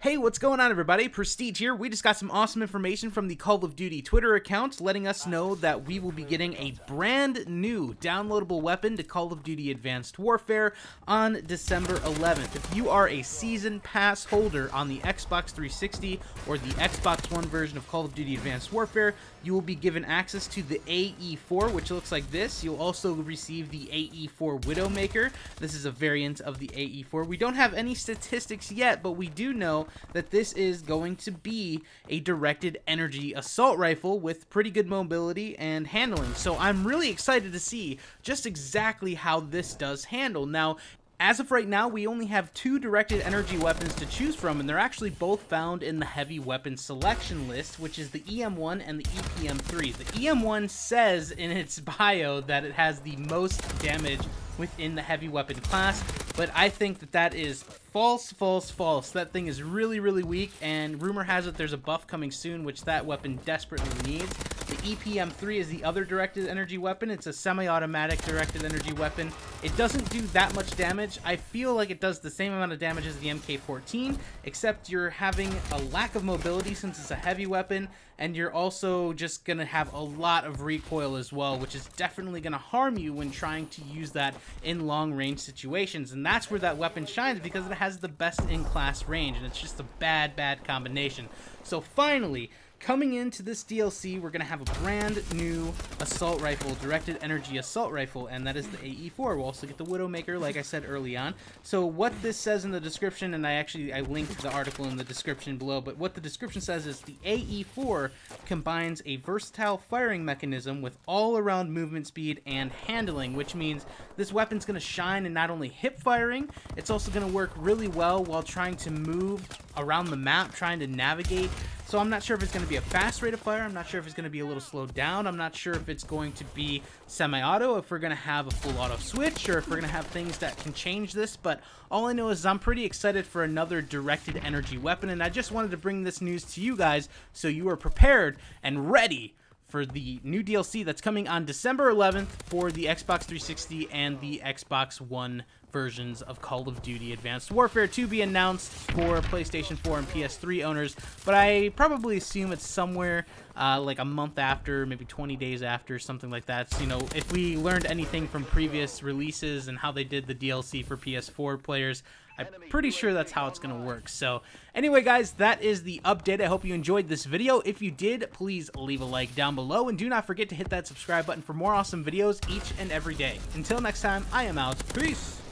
Hey, what's going on everybody? Prestige here. We just got some awesome information from the Call of Duty Twitter account letting us know that we will be getting a brand new downloadable weapon to Call of Duty Advanced Warfare on December 11th. If you are a Season Pass holder on the Xbox 360 or the Xbox One version of Call of Duty Advanced Warfare, you will be given access to the AE4, which looks like this. You'll also receive the AE4 Widowmaker. This is a variant of the AE4. We don't have any statistics yet, but we do know that this is going to be a directed energy assault rifle with pretty good mobility and handling. So I'm really excited to see just exactly how this does handle. Now, as of right now, we only have two directed energy weapons to choose from, and they're actually both found in the heavy weapon selection list, which is the EM1 and the EPM3. The EM1 says in its bio that it has the most damage within the heavy weapon class, but I think that that is false. That thing is really weak, and rumor has it there's a buff coming soon, which that weapon desperately needs. The EPM3 is the other directed energy weapon. It's a semi-automatic directed energy weapon. It doesn't do that much damage. I feel like it does the same amount of damage as the MK14, except you're having a lack of mobility since it's a heavy weapon, and you're also just going to have a lot of recoil as well, which is definitely going to harm you when trying to use that in long-range situations. And that's where that weapon shines, because it has the best in-class range, and it's just a bad combination. So finally, coming into this DLC, we're going to have a brand new assault rifle, directed energy assault rifle, and that is the AE4. We'll also get the Widowmaker, like I said early on. So what this says in the description, and I linked the article in the description below, but what the description says is the AE4 combines a versatile firing mechanism with all-around movement speed and handling, which means this weapon's going to shine in not only hip firing, it's also going to work really well while trying to move around the map, trying to navigate. So I'm not sure if it's going to be a fast rate of fire. I'm not sure if it's going to be a little slowed down. I'm not sure if it's going to be semi-auto, if we're going to have a full auto switch, or if we're going to have things that can change this. But all I know is I'm pretty excited for another directed energy weapon, and I just wanted to bring this news to you guys so you are prepared and ready for the new DLC that's coming on December 11th for the Xbox 360 and the Xbox One versions of Call of Duty Advanced Warfare, to be announced for PlayStation 4 and PS3 owners, but I probably assume it's somewhere like a month after, maybe 20 days after, something like that. So, you know, if we learned anything from previous releases and how they did the DLC for PS4 players, I'm pretty sure that's how it's going to work. So anyway, guys, that is the update. I hope you enjoyed this video. If you did, please leave a like down below, and do not forget to hit that subscribe button for more awesome videos each and every day. Until next time, I am out. Peace!